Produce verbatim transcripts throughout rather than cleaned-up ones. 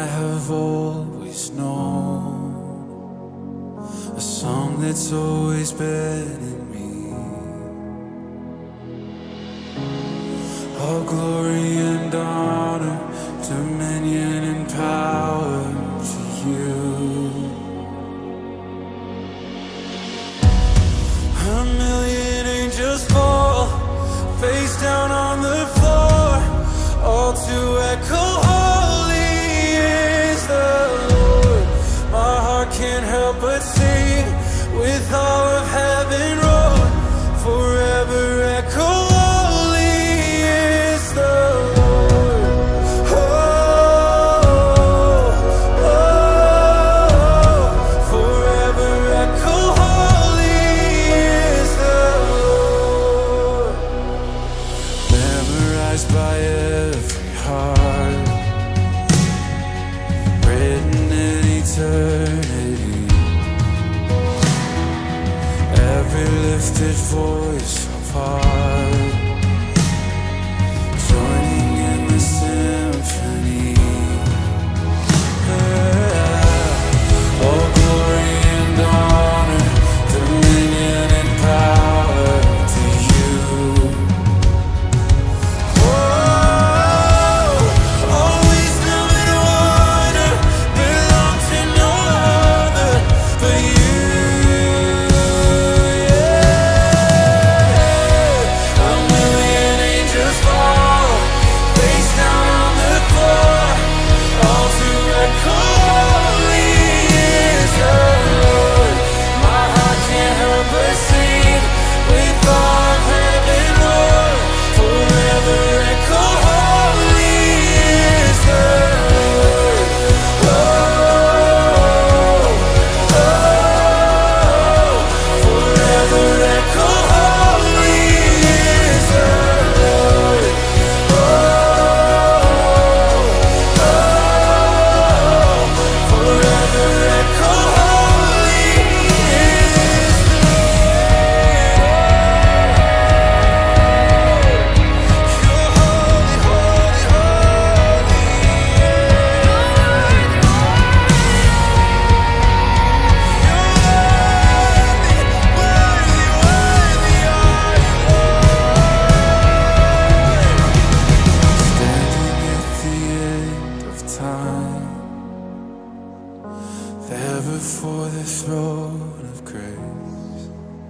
I have always known, a song that's always been in me. All glory and honor, dominion and power to you. A million angels fall face down on the floor, all to echo, holy is the Lord. My heart can't help but sing with all of heaven roar, forever echo, holy is the Lord. Oh, oh, forever echo, holy is the Lord. Memorized by every heart, written in eternity, every lifted voice of heart joining in the symphony. Yeah. All glory and honor, dominion and power to you. Whoa, all wisdom and wonder belong to no other but you. Yeah. A million angels fall face down on the floor, all to echo, holy is the Lord. My heart can't help but sing with all of heaven roar, forever echo, holy is the Lord. Oh, oh, forever echo, holy is the Lord. Oh, oh, forever echo, holy is the You're holy, holy, holy, yeah. You're worthy, worthy, worthy are you, Lord. Standing at the end of time, there before the throne of grace,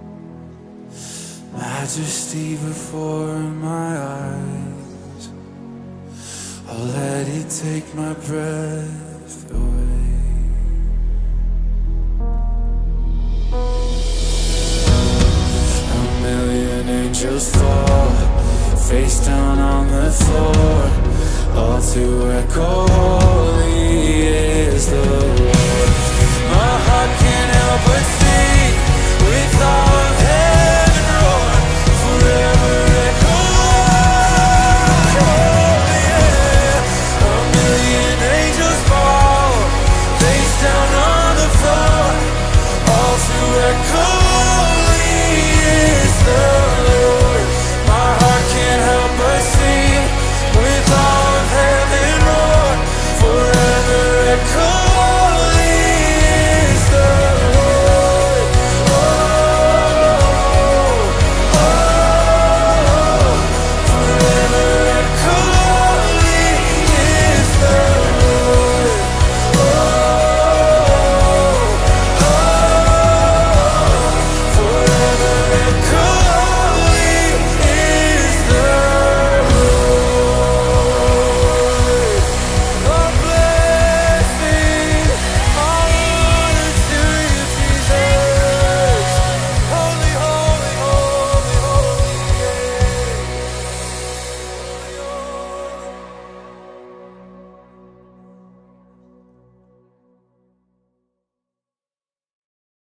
majesty before my eyes. I'll let it take my breath away. A million angels fall face down on the floor, all to echo, holy is the